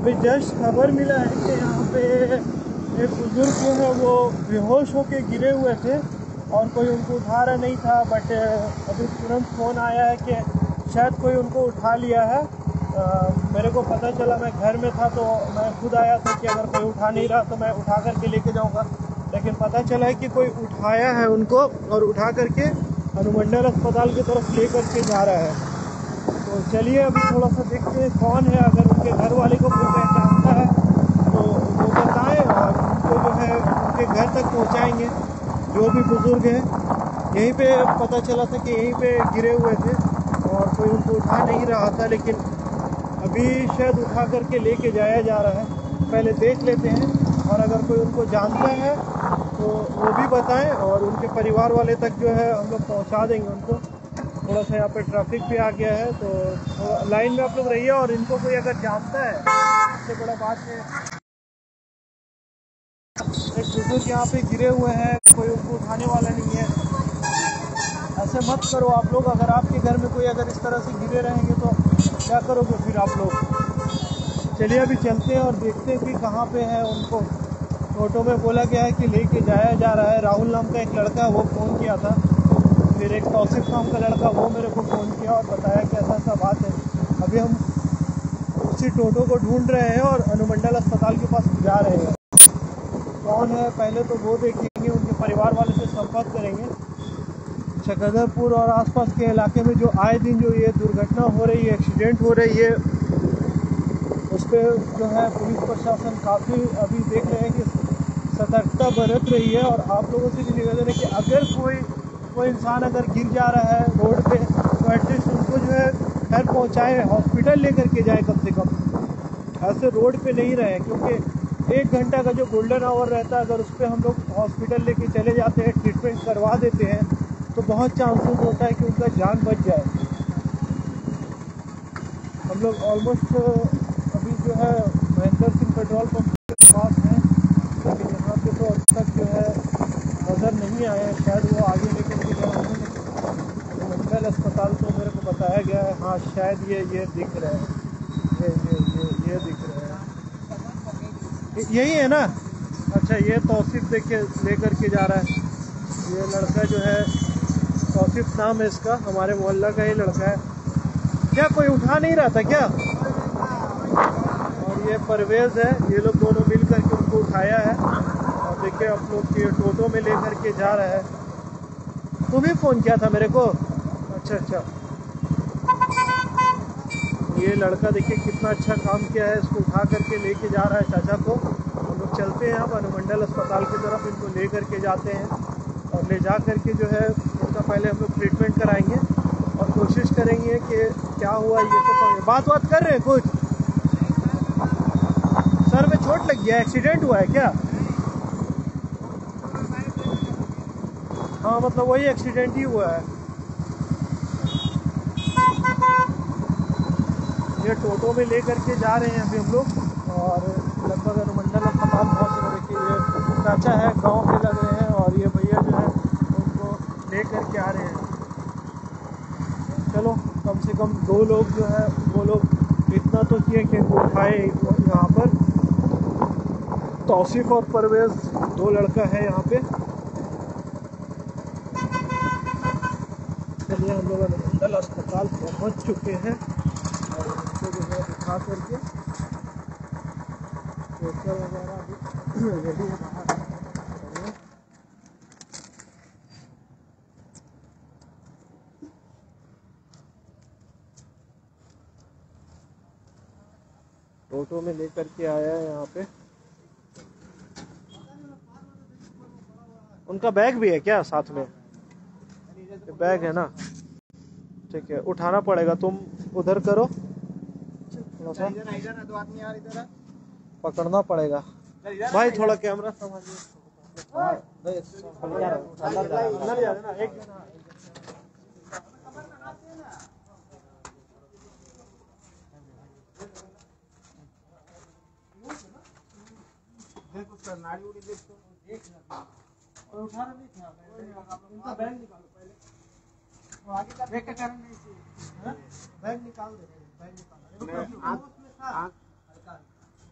अभी जस्ट खबर मिला है कि यहाँ पे एक बुजुर्ग जो है वो बेहोश होके गिरे हुए थे और कोई उनको उठा रहा नहीं था। बट अभी तुरंत फ़ोन आया है कि शायद कोई उनको उठा लिया है। मेरे को पता चला, मैं घर में था तो मैं खुद आया था कि अगर कोई उठा नहीं रहा तो मैं उठा करके लेके जाऊँगा, लेकिन पता चला है कि कोई उठाया है उनको और उठा करके अनुमंडल अस्पताल की तरफ ले करके जा रहा है। तो चलिए अभी थोड़ा सा देखते हैं कौन है। अगर उनके घर वाले को कोई पहचानता है तो वो बताएं और उनको जो है उनके घर तक पहुंचाएंगे। जो भी बुज़ुर्ग हैं, यहीं पे पता चला था कि यहीं पे गिरे हुए थे और कोई उनको उठा नहीं रहा था, लेकिन अभी शायद उठा करके लेके जाया जा रहा है। पहले देख लेते हैं और अगर कोई उनको जानता है तो वो भी बताएं और उनके परिवार वाले तक जो है हम लोग पहुँचा देंगे उनको। थोड़ा सा यहाँ पे ट्रैफिक भी आ गया है तो लाइन में आप लोग रहिए। और इनको कोई अगर जानता है, सबसे बड़ा बात है एक बुजुर्ग यहाँ पे गिरे हुए हैं, कोई उनको उठाने वाला नहीं है। ऐसे मत करो आप लोग। अगर आपके घर में कोई अगर इस तरह से गिरे रहेंगे तो क्या करोगे फिर आप लोग। चलिए अभी चलते हैं और देखते हैं कि कहाँ पे है। उनको ऑटो में बोला गया है कि लेके जाया जा रहा है। राहुल नाम का एक लड़का वो फ़ोन किया था, फिर एक तौसीफ नाम का लड़का वो मेरे को फ़ोन किया और बताया कि ऐसा ऐसा बात है। अभी हम उसी टोटो को ढूंढ रहे हैं और अनुमंडल अस्पताल के पास जा रहे हैं। कौन है पहले तो वो देखेंगे, उनके परिवार वाले से संपर्क करेंगे। चकदरपुर और आसपास के इलाके में जो आए दिन जो ये दुर्घटना हो रही है, एक्सीडेंट हो रही है, उस पर जो है पुलिस प्रशासन काफ़ी अभी देख रहे हैं कि सतर्कता बरत रही है। और आप लोगों से भी निवेदन है कि अगर कोई इंसान अगर गिर जा रहा है रोड पे तो एटलीस्ट उनको जो है घर पहुंचाए, हॉस्पिटल लेकर के जाए कम से कम। ऐसे रोड पे नहीं रहे, क्योंकि 1 घंटा का जो गोल्डन आवर रहता है, अगर उस पर हम लोग हॉस्पिटल लेके चले जाते हैं, ट्रीटमेंट करवा देते हैं, तो बहुत चांसेस होता है कि उनका जान बच जाए। हम लोग ऑलमोस्ट अभी जो है महेंद्र सिंह पेट्रोल पंप के पास हैं, लेकिन यहाँ पे तो अब तक जो है नज़र नहीं आया। शायद वो आगे लेकर के जा रहे हैं। अनुमंडल अस्पताल तो मेरे को बताया गया है। हाँ शायद ये दिख रहे हैं, ये दिख रहे हैं, यही है ना। अच्छा ये तौसीफ देखिए लेकर के जा रहा है। ये लड़का जो है तौसीफ नाम है इसका, हमारे मोहल्ला का ही लड़का है। क्या कोई उठा नहीं रहा था क्या? और ये परवेज़ है, ये लोग दोनों मिल करके उनको उठाया है। और देखिए आप लोग के टोटो में लेकर के जा रहा है। तुम्हें फ़ोन किया था मेरे को? अच्छा। ये लड़का देखिए कितना अच्छा काम किया है, इसको उठा करके लेके जा रहा है चाचा को। हम लोग चलते हैं अब अनुमंडल अस्पताल की तरफ, इनको ले करके जाते हैं और ले जा करके जो है इनका पहले हम लोग ट्रीटमेंट कराएंगे और कोशिश करेंगे कि क्या हुआ ये तो बात कर रहे हैं। कुछ सर में चोट लग गया, एक्सीडेंट हुआ है क्या? हाँ मतलब वही एक्सीडेंट ही हुआ है। ये टोटो में ले करके जा रहे हैं अभी हम लोग और लगभग अनुमंडल अस्पताल पहुँच रहे। देखिए ये चाचा है, गांव के लग रहे हैं, और ये भैया जो है उनको ले करके आ रहे हैं। चलो कम से कम 2 लोग जो है वो लोग इतना तो किए कि उठाए। यहाँ पर तौसीफ और परवेज़ 2 लड़का है यहाँ पे। चलिए हम लोग अनुमंडल अस्पताल पहुँच चुके हैं और उनको जो है उठा करके स्ट्रेचर वगैरह भी रेडी है बाहर। टोटो में लेकर के आया है यहाँ पे। उनका बैग भी है क्या साथ में? बैग है ना, ठीक है उठाना पड़ेगा। तुम उधर करो, थोड़ा सा पकड़ना पड़ेगा भाई, थोड़ा कैमरा संभालिए। उठाना नहीं था, इनका बैग निकालो पहले। बैग का कारण नहीं, बैग निकाल दे, बैग निकाल।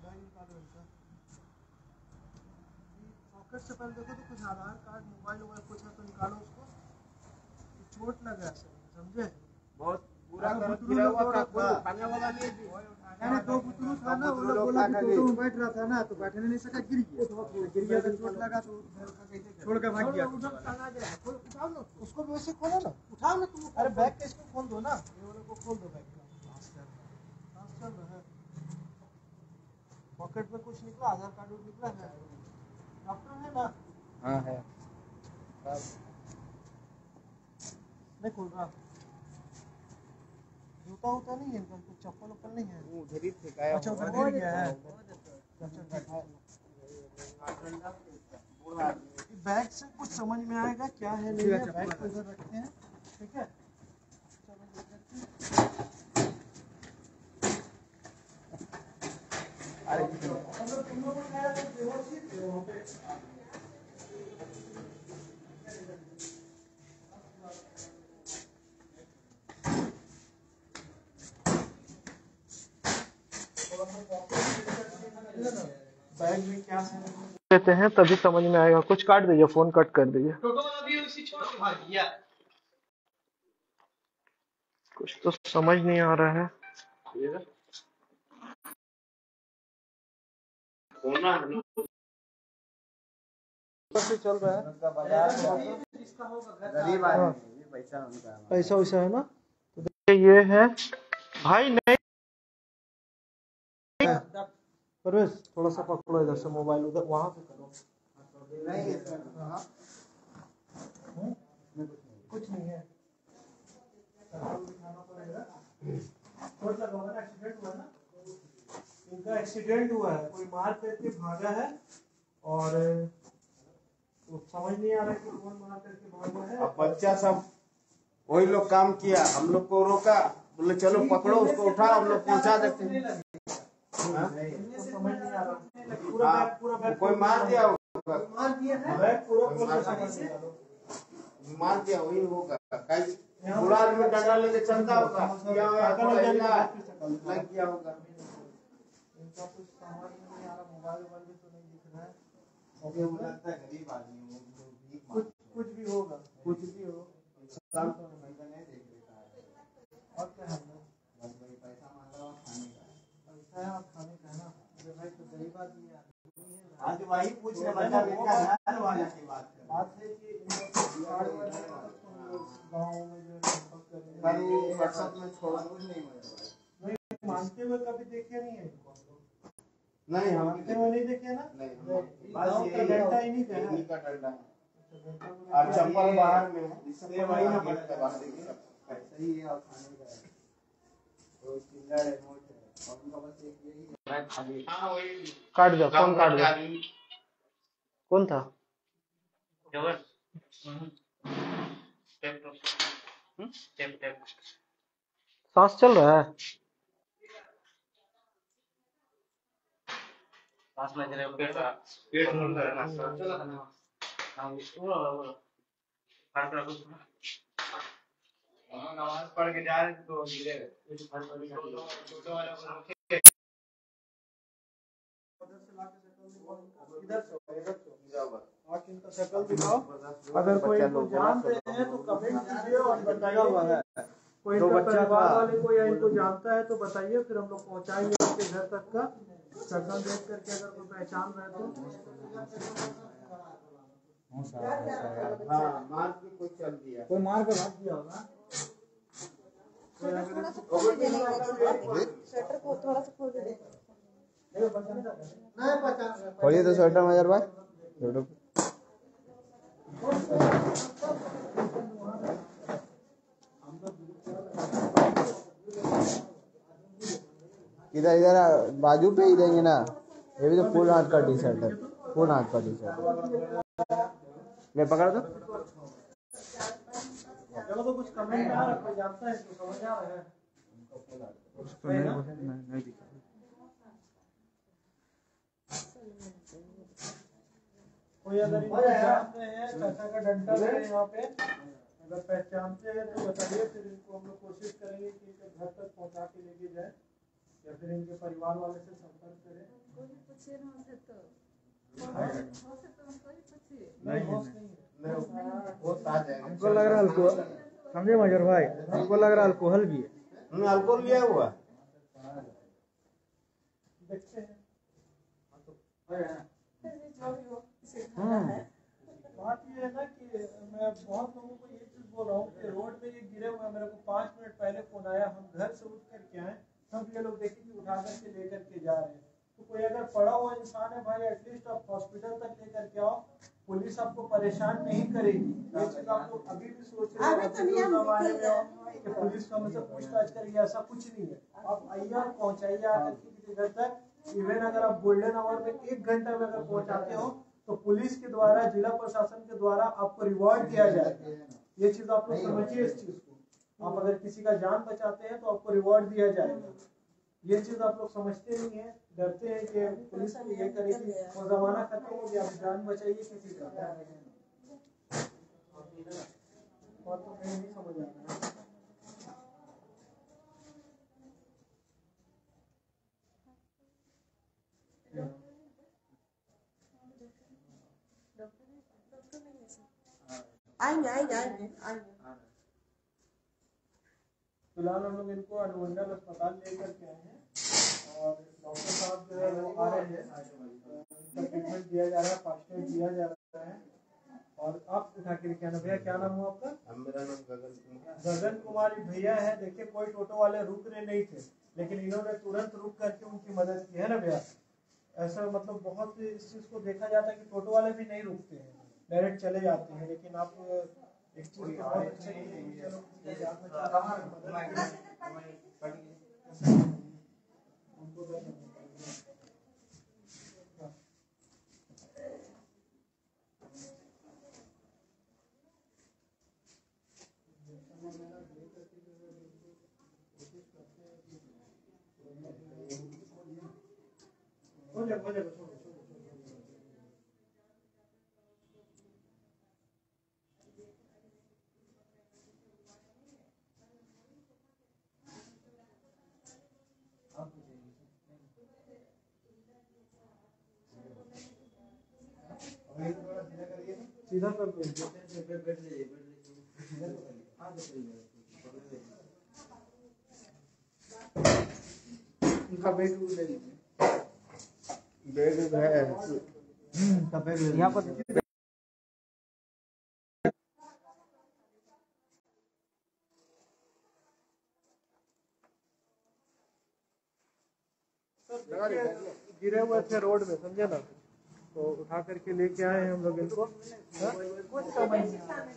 पॉकेट से पहले देखो तो कुछ आधार कार्ड मोबाइल वोबाइल कुछ है तो निकालो उसको। चोट लगा है समझे, बहुत पूरा गिरा हुआ था, कोई उठाने वाला नहीं थी। मैंने दो बुतरू था ना, वो लोग बोला कि टोटो में बैठ रहा था ना तो बैठने नहीं सका, गिर गया तो चोट लगा तो छोड़ के भाग गया। उठाओ ना उसको, वैसे खोलो ना, उठाओ ना तुम। अरे बैग के इसको खोल दो ना, ये वाले को खोल दो बैग का। चल रहा है पॉकेट में कुछ निकला, आधार कार्ड निकला है, डॉक्टर है ना? हाँ है। नहीं खोल रहा, जूता उता नहीं है इनका, कुछ चप्पल उप्पल नहीं है? उधर ही फेंकाया। अच्छा उधर गिर गया है। बैग से कुछ समझ में आएगा क्या है नहीं है, बैग को उधर रखते हैं, ठीक है? अरे तुम लोग उठाया तो व्यवस्थित थे वहाँ पे। बैग में क्या लेते हैं तभी समझ में आएगा। कुछ काट दीजिए, फोन कट कर दीजिए। कुछ तो समझ नहीं आ रहा है। चल रहा है, गरीब आदमी, पैसा वैसा है ना। तो देखिए ये है भाई, नहीं परवेश थोड़ा सा पकड़ो इधर से मोबाइल, उधर वहां पे करो। कुछ नहीं है, एक्सीडेंट हुआ ना, इनका एक्सीडेंट हुआ है, कोई मार करके भागा है और तो समझ नहीं आ रहा कि कौन मार करके भागा है। अब बच्चा सब वही लोग काम किया, हम लोग को रोका, बोले चलो पकड़ो उसको, उठाओ, हम लोग पहुंचा देते हैं। समझ नहीं आ रहा, पूरा बैग कोई मार दिया होगा, मार दिया है बैग पूरा मार दिया, वही होगा। बुरा आदमी डंडा लेके चलता होगा, लग गया होगा। इनका कुछ समझ नहीं आ रहा, मोबाइल भी तो नहीं दिख रहा है, लगता है गरीब आदमी, कुछ भी होगा, कुछ भी हो। और क्या है, पैसा मांग रहा, खाने का पैसा है और खाने का ना। अरे भाई तो गरीब आदमी है, आज वही पूछ रहे बच्चा वाला की बात है कि गाँव में जो व्हाट्सएप में छोड़ा नहीं मानते हुए कभी देखे नहीं है इनको, नहीं हम मानते हुए नहीं देखे ना, नहीं डंडा ही नहीं का डंडा है और चप्पल बाहर में है, इसलिए वही ना पड़ता है सही है। और खाने का तो चिल्ला रिमोट है और उनका बस एक यही है। हां वही काट दो, फोन काट दो। कौन था जवर टेप सांस चल रहा है, सांस में जरा पेट मुड़ रहा है ना, चला था ना। हां वो काट कर कुछ नमाज पढ़ के जा रहे थे तो गिरे, फोटो वाला को रखे इधर से आप इनका शक्ल दिखाओ, अगर कोई इनको जानते हैं तो कमेंट कीजिए और बताइए। कोई इनका परिवार वाले कोई इनको जानता है तो बताइए, फिर हम लोग पहुंचाएंगे आपके घर तक का। शक्ल देख करके अगर कोई पहचान रहे तो हाँ, मार के कोई चल दिया, कोई मार के भाग दिया होगा। स्वेटर को थोड़ा सा खोल दे, खोलिए तो स्वेटर मजर भाई, इधर इधर बाजू पे ही देंगे ना, ये भी तो फुल हाथ का टी शर्ट है, फुल हाथ का टी शर्ट ले पकड़ दो। चलो तो कुछ कमेंट आ रहा, कोई जानता है तो समझ आ रहा है, उसको नहीं दिखा। कोई अगर इनको जानते हैं, चाचा का डंडा है यहाँ पे, अगर पहचानते हैं तो बताइए, फिर इनको हम लोग कोशिश करेंगे कि घर तक पहुँचा के लेके जाए। या फिर इनके परिवार वाले से संपर्क करें। हमको लग रहा है अल्कोहल, समझे मजर भाई, हमको लग रहा है अल्कोहल भी है। अल्कोहल लिया हुआ देखते हैं। बात ये है ना कि मैं बहुत लोगों को ये चीज बोल रहा हूँ कि रोड पे ये गिरे हुए हैं। मेरे को 5 मिनट पहले फोन आया, हम घर से उठ करके आए, सब ये लोग देखें कि उठा करके लेकर के जा रहे हैं। तो कोई अगर पड़ा हुआ इंसान है भाई, एटलीस्ट आप हॉस्पिटल तक लेकर के आओ, पुलिस आपको परेशान नहीं करेगी। ये चीज आप लोग अभी भी सोच रहे हो कि पुलिस को हमसे पूछताछ करेगी, ऐसा कुछ नहीं है। आप आइए और पहुंचाइए आकर के किसी घर तक। इवन अगर आप गोल्डन आवर में 1 घंटा में अगर पहुंचाते हो तो पुलिस के द्वारा, जिला प्रशासन के द्वारा आपको रिवॉर्ड दिया जाएगा। ये चीज आप लोग समझिए इस चीज को। आप अगर किसी का जान बचाते हैं तो आपको रिवॉर्ड दिया जाएगा। ये चीज आप लोग समझते नहीं है, डरते हैं कि पुलिस ये करेगी, वो जमाना खत्म हो गया, आप जान बचाइए किसी का। और तो मैं नहीं समझ आ रहा। फिलहाल हम लोग इनको अनुमंडल अस्पताल लेकर के आए हैं और डॉक्टर साहब जो है वो आ रहे हैं। इनका ट्रीटमेंट दिया जा रहा है, फर्स्ट एड दिया जा रहा है। और आप उठा के लेके आना। भैया क्या नाम हुआ आपका? मेरा नाम गगन कुमार। गगन कुमार भैया है। देखिए कोई टोटो वाले रुक रहे नहीं थे, लेकिन इन्होंने तुरंत रुक करके उनकी मदद की है ना भैया। ऐसा मतलब बहुत इस चीज को देखा जाता है कि टोटो वाले भी नहीं रुकते हैं, डायरेक्ट चले जाते हैं। लेकिन आप एक चीज तो बहुत अच्छा हो जाएगा। सीधा कर दो। उनका बैग ले लीजिए। बैग है यहाँ पर गिरे हुए थे रोड में, समझे ना, तो उठा करके लेके आए हैं हम लोग इनको। कुछ समझ नहीं आ रहा।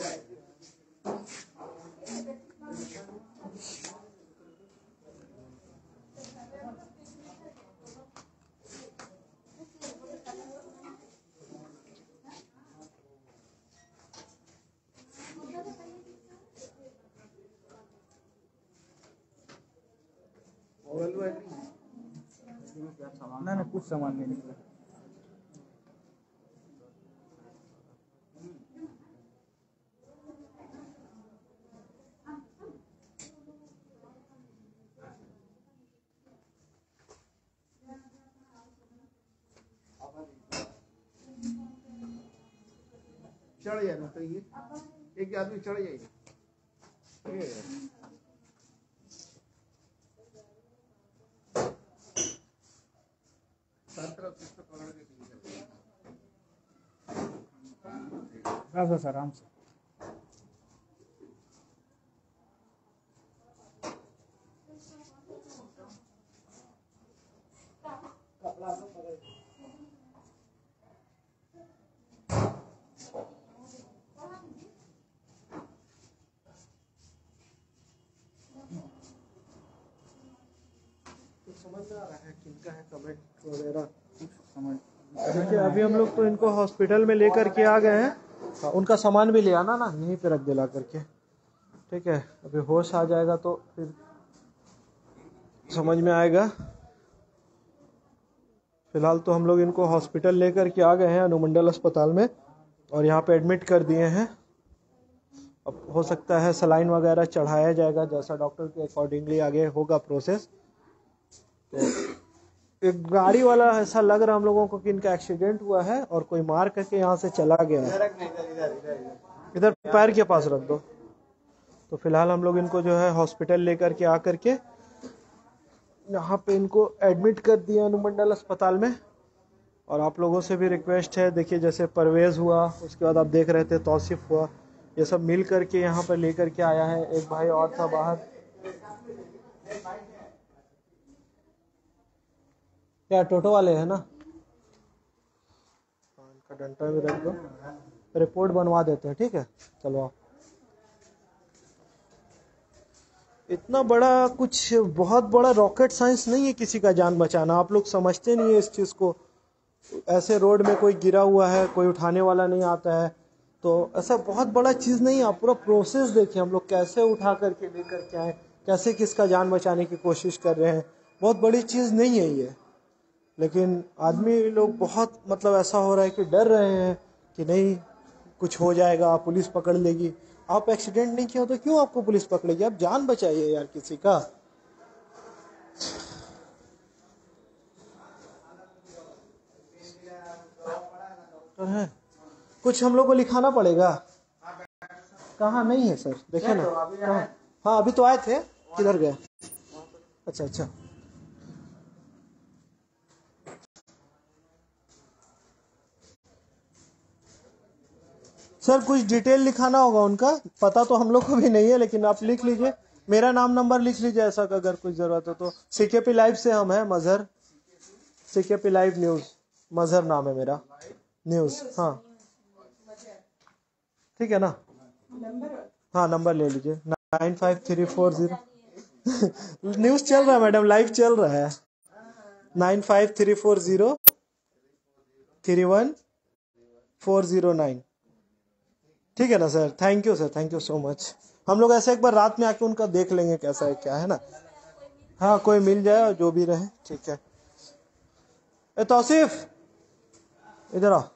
ना कुछ सामान नहीं निकला। चढ़ जाना तो ये एक आदमी चढ़ जाएगा। बस आराम से। समझ में आ रहा है किनका है कमेंट वगैरह समझ। देखिए अभी हम लोग तो इनको हॉस्पिटल में लेकर के आ गए हैं। उनका सामान भी ले आना ना, यहीं पे रख दिला करके, ठीक है। अभी होश आ जाएगा तो फिर समझ में आएगा। फिलहाल तो हम लोग इनको हॉस्पिटल लेकर के आ गए हैं अनुमंडल अस्पताल में, और यहाँ पे एडमिट कर दिए हैं। अब हो सकता है सलाइन वगैरह चढ़ाया जाएगा, जैसा डॉक्टर के अकॉर्डिंगली आगे होगा प्रोसेस। तो एक गाड़ी वाला ऐसा लग रहा हम लोगों को कि इनका एक्सीडेंट हुआ है और कोई मार करके यहाँ से चला गया है। इधर पैर के पास रख दो। तो फिलहाल हम लोग इनको जो है हॉस्पिटल लेकर के आकर के यहाँ पे इनको एडमिट कर दिया अनुमंडल अस्पताल में। और आप लोगों से भी रिक्वेस्ट है, देखिए जैसे परवेज़ हुआ, उसके बाद आप देख रहे थे तौसीफ हुआ, ये सब मिल करके यहाँ पर लेकर के आया है। एक भाई और था बाहर, क्या टोटो वाले है ना, इनका डंडा भी रख दो, रिपोर्ट बनवा देते हैं, ठीक है। चलो आप इतना बड़ा कुछ बहुत बड़ा रॉकेट साइंस नहीं है किसी का जान बचाना। आप लोग समझते नहीं है इस चीज़ को। ऐसे रोड में कोई गिरा हुआ है, कोई उठाने वाला नहीं आता है, तो ऐसा बहुत बड़ा चीज़ नहीं है। आप पूरा प्रोसेस देखिए, हम लोग कैसे उठा करके लेकर के आए, कैसे किसका जान बचाने की कोशिश कर रहे हैं। बहुत बड़ी चीज़ नहीं है ये, लेकिन आदमी लोग बहुत मतलब ऐसा हो रहा है कि डर रहे हैं कि नहीं कुछ हो जाएगा, पुलिस पकड़ लेगी। आप एक्सीडेंट नहीं किया तो क्यों आपको पुलिस पकड़ेगी? आप जान बचाइए यार किसी का। है कुछ हम लोग को लिखाना पड़ेगा। कहाँ नहीं है सर, देखिए ना कहाँ। हाँ अभी तो आए थे, किधर गए? अच्छा अच्छा, सर कुछ डिटेल लिखाना होगा उनका, पता तो हम लोग को भी नहीं है, लेकिन आप लिख लीजिए, मेरा नाम नंबर लिख लीजिए, ऐसा अगर कुछ जरूरत हो तो। सीकेपी लाइव से हम हैं, Mazhar, CKP live news, Mazhar नाम है मेरा, न्यूज। हाँ ठीक है ना, हाँ नंबर ले लीजिए 95340 न्यूज चल रहा है मैडम, लाइव चल रहा है। 9534031 ठीक है ना sir. Thank you sir, thank you so much. हम लोग ऐसे एक बार रात में आके उनका देख लेंगे कैसा है क्या है ना। हाँ कोई मिल जाए और जो भी रहे, ठीक है। ए तौसीफ इधर आओ,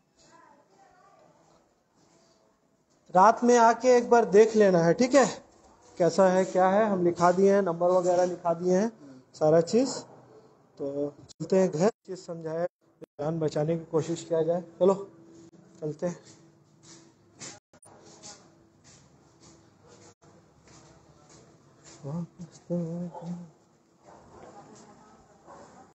रात में आके एक बार देख लेना है, ठीक है, कैसा है क्या है। हम लिखा दिए हैं, नंबर वगैरह लिखा दिए हैं, सारा चीज़। तो चलते हैं घर, चीज़ समझाया, जान बचाने की कोशिश किया जाए। चलो चलते हैं।